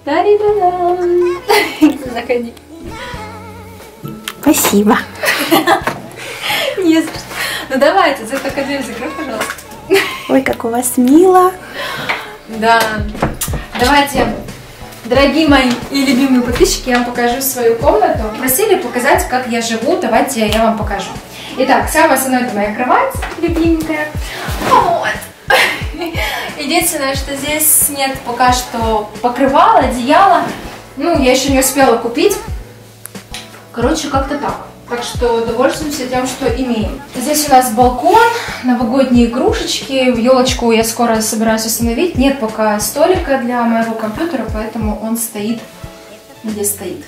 Заходи. Спасибо. Не за что. Ну давайте, только дверь закрой, пожалуйста. Ой, как у вас мило. Да. Давайте, дорогие мои и любимые подписчики, я вам покажу свою комнату. Просили показать, как я живу. Давайте я вам покажу. Итак, самое основное — это моя кровать любименькая. Вот. Единственное, что здесь нет пока что покрывала, одеяла. Ну, я еще не успела купить. Короче, как-то так. Так что довольствуемся тем, что имеем. Здесь у нас балкон, новогодние игрушечки. Елочку я скоро собираюсь установить. Нет пока столика для моего компьютера, поэтому он стоит, где стоит.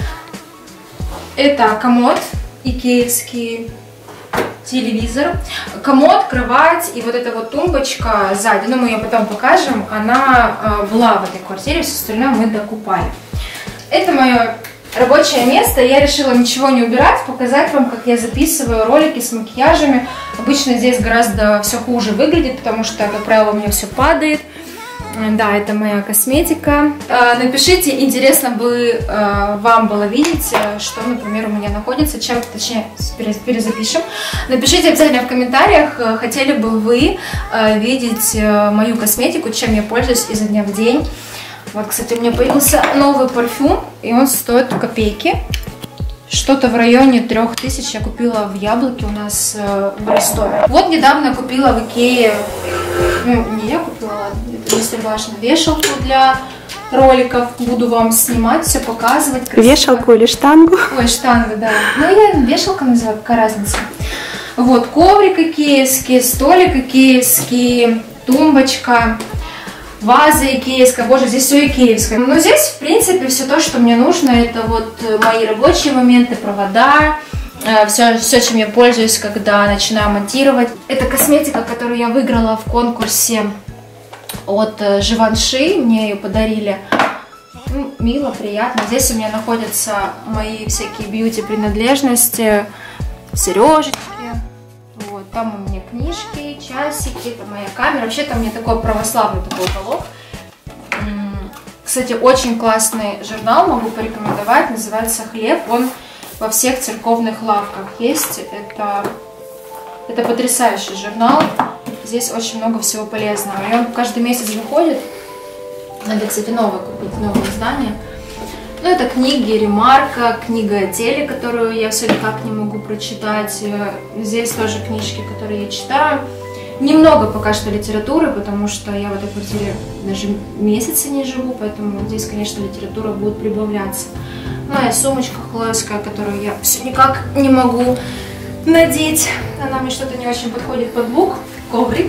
Это комод икеевский, телевизор, комод, кровать и вот эта вот тумбочка сзади. Ну, мы ее потом покажем. Она была в этой квартире, все остальное мы докупали. Это мое рабочее место. Я решила ничего не убирать, показать вам, как я записываю ролики с макияжами. Обычно здесь гораздо все хуже выглядит, потому что, как правило, у меня все падает. Да, это моя косметика. Напишите, интересно бы вам было видеть, что, например, у меня находится, чем, точнее, перезапишем. Напишите обязательно в комментариях, хотели бы вы видеть мою косметику, чем я пользуюсь изо дня в день. Вот, кстати, у меня появился новый парфюм, и он стоит копейки. Что-то в районе 3000 я купила в Яблоке у нас в Ростове. Вот недавно купила в Икее, ну, не я купила, ладно, это если важно, вешалку для роликов. Буду вам снимать, все показывать. Красиво. Вешалку или штангу? Ой, штанга, да. Ну, я вешалка называю, какая разница. Вот, коврик икеевский, столик икеевский, тумбочка. Ваза икеевская, боже, здесь все икеевское. Но здесь, в принципе, все то, что мне нужно. Это вот мои рабочие моменты, провода, все, чем я пользуюсь, когда начинаю монтировать. Это косметика, которую я выиграла в конкурсе от Живанши. Мне ее подарили. Ну, мило, приятно. Здесь у меня находятся мои всякие бьюти-принадлежности, сережечки. Вот, там у меня книжки, часики, это моя камера. Вообще там у меня такой православный такой уголок. Кстати, очень классный журнал, могу порекомендовать, называется «Хлеб». Он во всех церковных лавках есть. Это потрясающий журнал. Здесь очень много всего полезного. И он каждый месяц выходит. Надо, кстати, новое купить, новое издание. Ну, это книги, ремарка, книга о теле, которую я все никак не могу прочитать. Здесь тоже книжки, которые я читаю. Немного пока что литературы, потому что я в этой квартире даже месяца не живу, поэтому здесь, конечно, литература будет прибавляться. Моя сумочка хлойская, которую я все никак не могу надеть. Она мне что-то не очень подходит под лук. Коврик.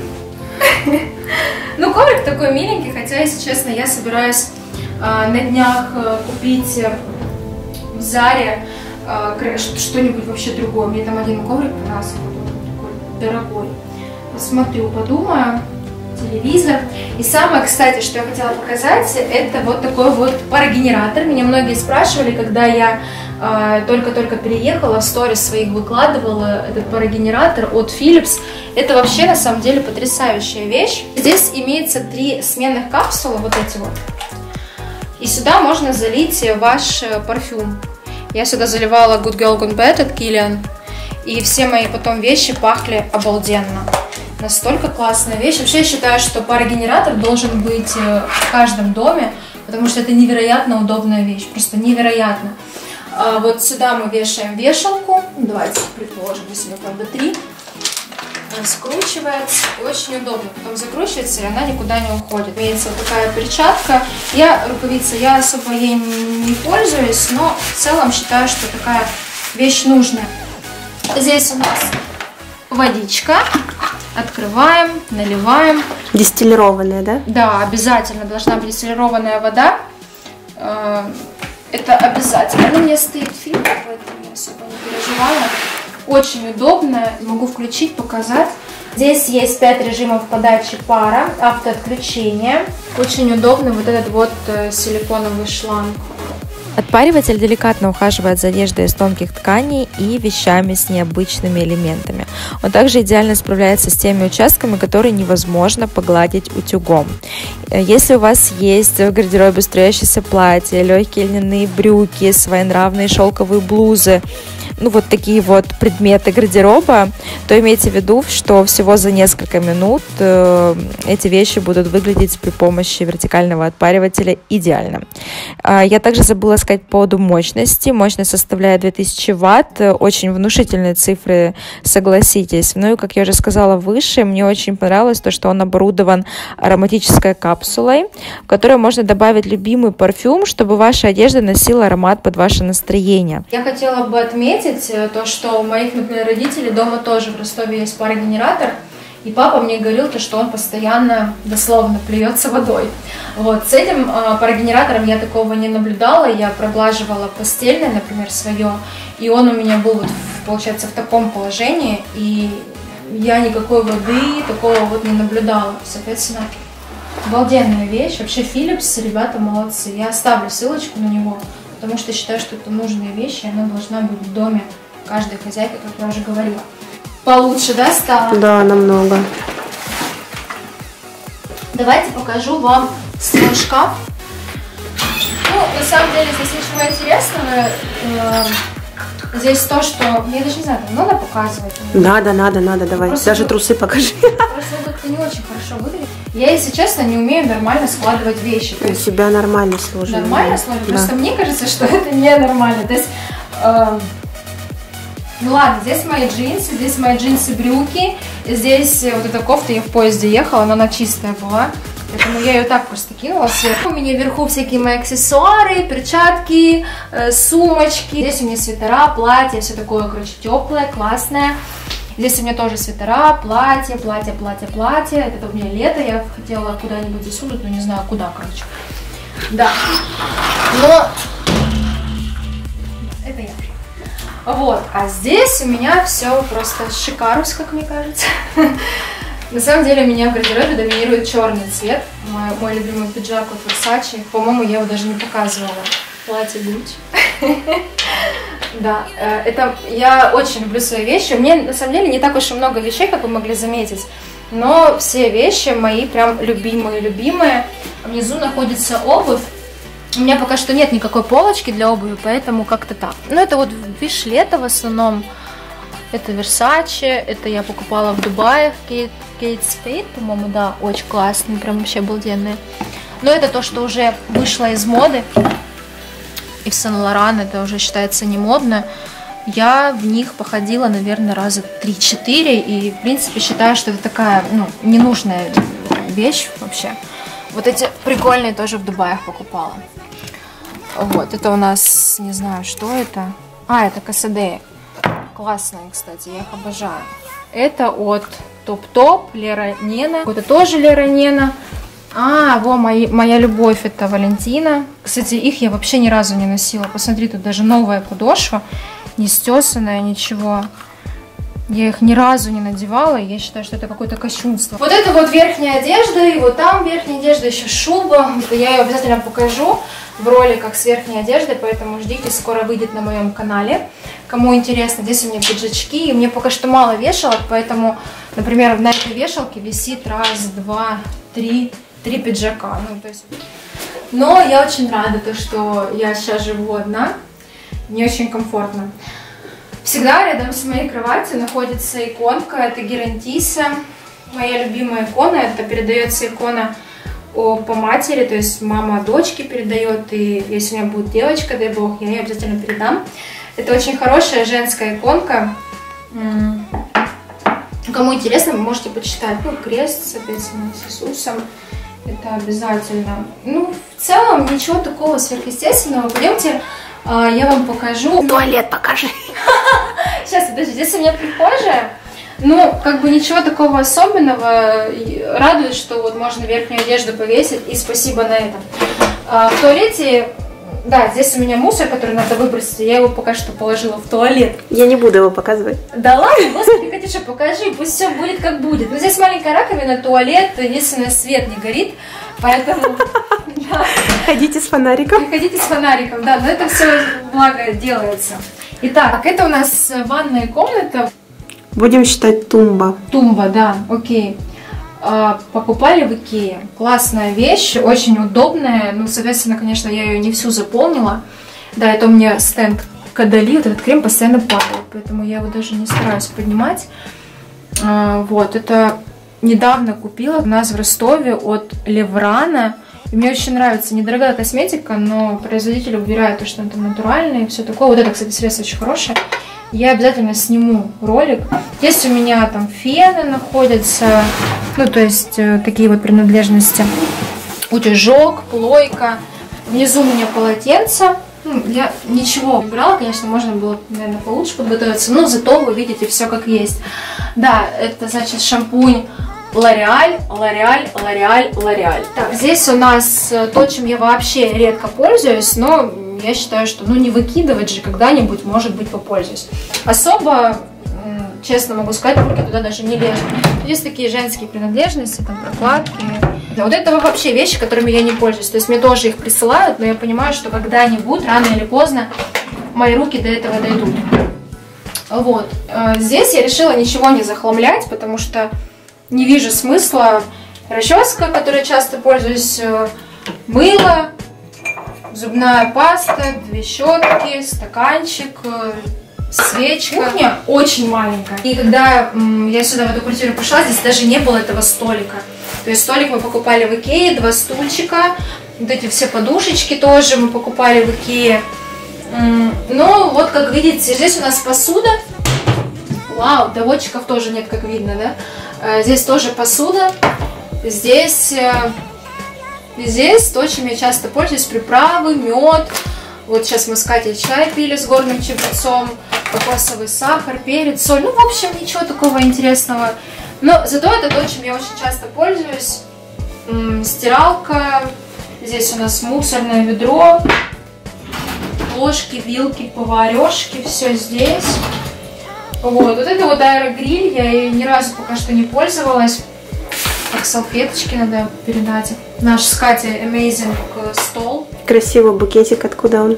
Ну, коврик такой миленький, хотя, если честно, я собираюсь на днях купить в Заре что-нибудь вообще другое. Мне там один коврик понравился, такой дорогой. Посмотрю, подумаю. Телевизор. И самое, кстати, что я хотела показать, это вот такой вот парогенератор. Меня многие спрашивали, когда я только-только переехала, в сторис своих выкладывала этот парогенератор от Philips. Это вообще на самом деле потрясающая вещь. Здесь имеется 3 сменных капсулы, вот эти вот. И сюда можно залить ваш парфюм. Я сюда заливала Good Girl Gone Bad от Kilian. И все мои потом вещи пахли обалденно. Настолько классная вещь. Вообще я считаю, что парогенератор должен быть в каждом доме, потому что это невероятно удобная вещь. Просто невероятно. Вот сюда мы вешаем вешалку. Давайте предположим, здесь у меня, правда, 3. Скручивается и очень удобно. Потом закручивается, и она никуда не уходит. Имеется вот такая перчатка. Рукавица, я особо ей не пользуюсь, но в целом считаю, что такая вещь нужная. Здесь у нас водичка. Открываем, наливаем. Дистиллированная, да? Да, обязательно должна быть дистиллированная вода. Это обязательно. У меня стоит фильтр, поэтому я особо не переживаю. Очень удобно, могу включить, показать. Здесь есть 5 режимов подачи пара, автоотключение. Очень удобно вот этот вот силиконовый шланг. Отпариватель деликатно ухаживает за одеждой из тонких тканей и вещами с необычными элементами. Он также идеально справляется с теми участками, которые невозможно погладить утюгом. Если у вас есть в гардеробе струящиеся платья, легкие льняные брюки, своенравные шелковые блузы, ну вот такие вот предметы гардероба, то имейте в виду, что всего за несколько минут эти вещи будут выглядеть при помощи вертикального отпаривателя идеально. Я также забыла сказать по поводу мощности. Мощность составляет 2000 Вт, очень внушительные цифры, согласитесь. Ну и, как я уже сказала выше, мне очень понравилось то, что он оборудован ароматической капсулой, в которой можно добавить любимый парфюм, чтобы ваша одежда носила аромат под ваше настроение. Я хотела бы отметить то, что у моих, например, родителей дома тоже в Ростове есть парогенератор, и папа мне говорил, что он постоянно, дословно, плюется водой. Вот, с этим парогенератором я такого не наблюдала, я проглаживала постельное, например, свое, и он у меня был, вот, получается, в таком положении, и я никакой воды такого вот не наблюдала, соответственно, обалденная вещь. Вообще Philips, ребята молодцы, я оставлю ссылочку на него, потому что считаю, что это нужная вещь, и она должна быть в доме каждой хозяйки, как я уже говорила. Получше, да, стало? Да, намного. Давайте покажу вам свой шкаф. Ну, на самом деле, здесь ничего интересного. Здесь то, что... Я даже не знаю, надо показывать? Надо, давай. Просто даже трусы покажи. Просто как-то не очень хорошо выглядит. Я, если честно, не умею нормально складывать вещи. У тебя нормально сложено. Нормально сложно? Да. Просто мне кажется, что это ненормально. То есть, ну ладно, здесь мои джинсы, брюки. Здесь вот эта кофта, я в поезде ехала, она чистая была. Поэтому я ее так просто кинула сверху. У меня вверху всякие мои аксессуары, перчатки, сумочки. Здесь у меня свитера, платья, все такое, короче, теплое, классное. Здесь у меня тоже свитера, платья. Это у меня лето, я хотела куда-нибудь засунуть, но не знаю куда, короче. Да. Но это я. Вот, а здесь у меня все просто шикарус, как мне кажется. На самом деле у меня в гардеробе доминирует черный цвет. Мой любимый пиджак от Versace. По-моему, я его даже не показывала. Платье Gucci. Да, это я очень люблю свои вещи. У меня на самом деле не так уж и много вещей, как вы могли заметить. Но все вещи мои прям любимые. Внизу находится обувь. У меня пока что нет никакой полочки для обуви, поэтому как-то так. Ну, это вот вещь лета в основном. Это Versace, это я покупала в Дубае, в Kate Spade, по-моему, да, очень классные, прям вообще обалденные. Но это то, что уже вышло из моды. И в Сен-Лоран это уже считается не модно. Я в них походила, наверное, раза 3-4, и, в принципе, считаю, что это такая, ну, ненужная вещь вообще. Вот эти прикольные тоже в Дубае покупала. Вот, это у нас, не знаю, что это. А, это Кассадеи. Классные, кстати, я их обожаю. Это от Топ-Топ, Лера Нена. Это тоже Лера Нена. А, во, моя любовь, это Валентина. Кстати, их я вообще ни разу не носила. Посмотри, тут даже новая подошва, не стесанная, ничего. Я их ни разу не надевала, и я считаю, что это какое-то кощунство. Вот это вот верхняя одежда, и вот там верхняя одежда, еще шуба. Я ее обязательно покажу в роликах с верхней одеждой, поэтому ждите, скоро выйдет на моем канале. Кому интересно, здесь у меня пиджачки, и мне пока что мало вешалок, поэтому, например, на этой вешалке висит раз, два, три пиджака. Ну, то есть... Но я очень рада, что я сейчас живу одна, мне очень комфортно. Всегда рядом с моей кроватью находится иконка, это Герантиса, моя любимая икона, это передается икона по матери, то есть мама дочке передает, и если у меня будет девочка, дай бог, я ее обязательно передам. Это очень хорошая женская иконка, кому интересно, вы можете почитать, ну, крест, соответственно, с Иисусом, это обязательно. Ну, в целом, ничего такого сверхъестественного, пойдемте, я вам покажу. Туалет покажи. Сейчас, подожди, здесь у меня прихожая. Ну, как бы ничего такого особенного. Радует, что вот можно верхнюю одежду повесить, и спасибо на этом. В туалете, да, здесь у меня мусор, который надо выбросить, я его пока что положила в туалет. Я не буду его показывать. Да ладно, господи, Катюша, покажи, пусть все будет как будет. Но здесь маленькая раковина, туалет, единственное, свет не горит, поэтому Ходите с фонариком. Приходите с фонариком, да, но это все благо делается. Итак, это у нас ванная комната. Будем считать тумба. Тумба, да, окей. Покупали в Икее. Классная вещь, очень удобная. Ну, соответственно, конечно, я ее не всю заполнила. Да, это у меня стенд Кадали. Вот этот крем постоянно падает, поэтому я его даже не стараюсь поднимать. Вот, это недавно купила у нас в Ростове от Леврана. И мне очень нравится, недорогая косметика, но производитель уверяет, что это натуральное и все такое. Вот это, кстати, средство очень хорошее. Я обязательно сниму ролик. Здесь у меня там фены находятся, ну, то есть такие вот принадлежности. Утюжок, плойка. Внизу у меня полотенце. Ну, я ничего не брала, конечно, можно было, наверное, получше подготовиться, но зато вы видите все как есть. Да, это значит шампунь L'Oréal, L'Oréal, L'Oréal, L'Oréal. Так, здесь у нас то, чем я вообще редко пользуюсь, но я считаю, что ну не выкидывать же когда-нибудь, может быть, попользуюсь. Особо, честно могу сказать, руки туда даже не лезут. Здесь такие женские принадлежности, там прокладки. Вот это вообще вещи, которыми я не пользуюсь. То есть мне тоже их присылают, но я понимаю, что когда-нибудь, рано или поздно, мои руки до этого дойдут. Вот. Здесь я решила ничего не захламлять, потому что не вижу смысла. Расческа, которой часто пользуюсь, мыло, зубная паста, 2 щетки, стаканчик, свечка. Кухня очень маленькая. И когда я сюда в эту квартиру пришла, здесь даже не было этого столика. То есть столик мы покупали в Икее, 2 стульчика, вот эти все подушечки тоже мы покупали в Икее. Но вот как видите, здесь у нас посуда. Вау, доводчиков тоже нет, как видно, да? Здесь тоже посуда. Здесь то, чем я часто пользуюсь, приправы, мед. Вот сейчас мы с Катей чай пили с горным чабрецом, кокосовый сахар, перец, соль. Ну, в общем, ничего такого интересного. Но зато это то, чем я очень часто пользуюсь. Стиралка. Здесь у нас мусорное ведро. Ложки, вилки, поварешки. Все здесь. Вот это вот аэрогриль. Я ей ни разу пока что не пользовалась. Так, салфеточки надо передать. Наш с Катей Amazing стол. Красивый букетик. Откуда он?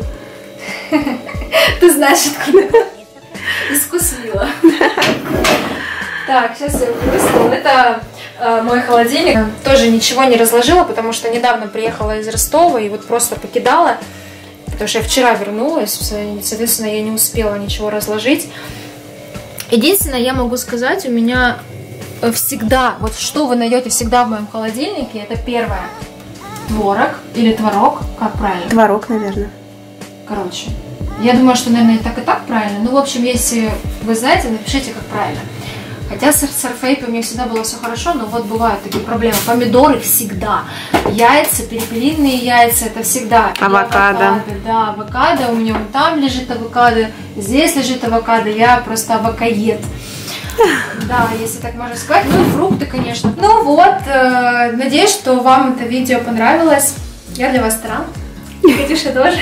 Ты знаешь, откуда? Искусила. Так, сейчас я выставила. Это мой холодильник. Тоже ничего не разложила, потому что недавно приехала из Ростова и вот просто покидала. Потому что я вчера вернулась, соответственно, я не успела ничего разложить. Единственное, я могу сказать, у меня всегда, вот что вы найдете всегда в моем холодильнике, это первое. Творог или творог, как правильно? Творог, наверное. Короче, я думаю, что, наверное, и так правильно. Ну, в общем, если вы знаете, напишите, как правильно. Хотя с сорфейпой у меня всегда было все хорошо, но вот бывают такие проблемы. Помидоры всегда. Яйца, перепелиные яйца, это всегда. Авокадо. Да, авокадо. У меня вон там лежит авокадо, здесь лежит авокадо. Я просто авокоед. Да, если так можно сказать. Ну и фрукты, конечно. Ну вот, надеюсь, что вам это видео понравилось. Я для вас старалась. Катюша тоже.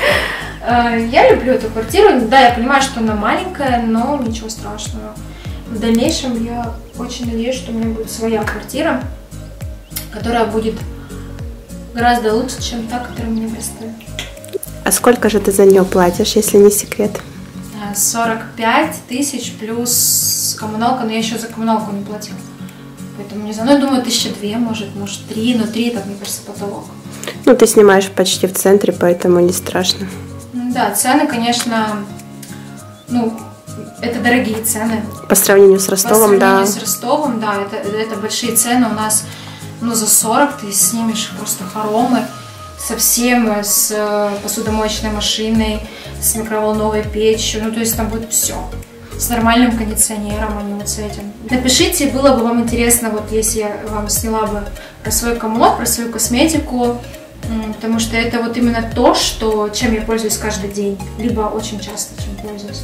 Я люблю эту квартиру. Да, я понимаю, что она маленькая, но ничего страшного. В дальнейшем я очень надеюсь, что у меня будет своя квартира, которая будет гораздо лучше, чем та, которая у меня в Ростове. А сколько же ты за нее платишь, если не секрет? 45 тысяч плюс коммуналка, но я еще за коммуналку не платила. Поэтому не знаю, ну, я думаю, 1002, может 3, но 3 это, мне кажется, потолок. Ну, ты снимаешь почти в центре, поэтому не страшно. Да, цены, конечно, ну, это дорогие цены. По сравнению с Ростовом, да. По сравнению с Ростовом, да, это большие цены. У нас, ну, за 40 ты снимешь просто хоромы совсем с посудомоечной машиной, с микроволновой печью. Ну, то есть там будет все. С нормальным кондиционером, а не вот с этим. Напишите, было бы вам интересно, вот если я вам сняла бы про свой комод, про свою косметику, потому что это вот именно то, чем я пользуюсь каждый день, либо очень часто чем пользуюсь.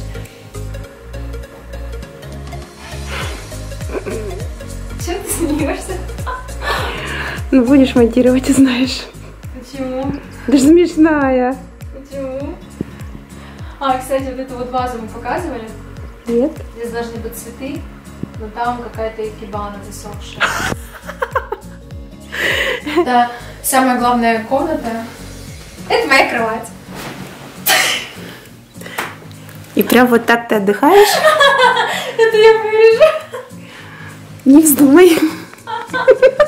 Чего ты смеешься? Ну, будешь монтировать, узнаешь. Почему? Да ж смешная. Почему? А, кстати, вот эту вот вазу мы показывали. Нет. Здесь должны быть цветы, но там какая-то икебана засохшая. самая главная комната — это моя кровать. И прям вот так ты отдыхаешь? Это я вырежу. Не вздумай.